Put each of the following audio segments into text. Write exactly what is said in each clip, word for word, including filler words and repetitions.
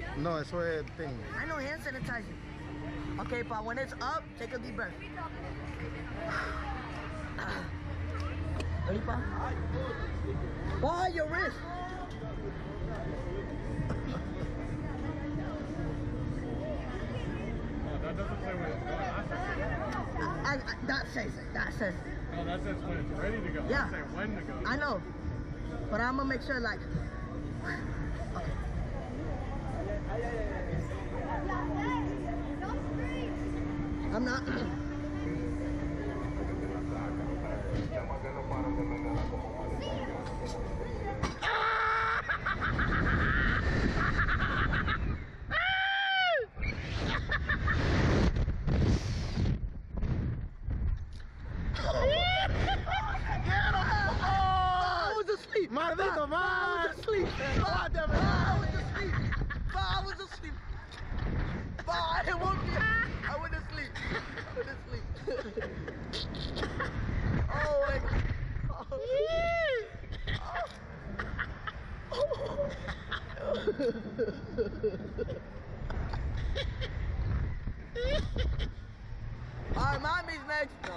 No, eso es thing. I know hand sanitizer. Okay, pa, when it's up, take a deep breath. Ready, pa? Pa, your wrist. That doesn't say when it's going. I, I, that says it. That says it. No, that says when it's ready to go. Yeah. It doesn't say when to go. I know. But I'm gonna make sure, like. Okay. I'm not. Maldito, man! I was asleep. God damn it! I was asleep. I was asleep. I didn't woke you. I went to sleep. I went to sleep. Oh my God. Oh. Alright, mommy's next. No,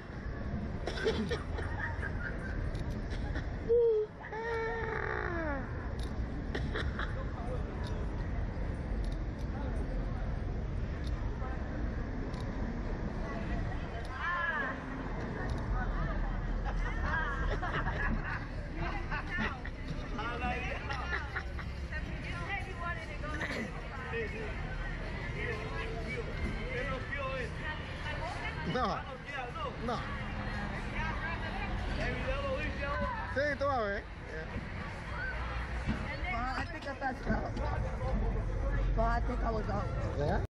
No, no. Sí, tú vas a ver. I think I passed out. But I think I was out. Yeah?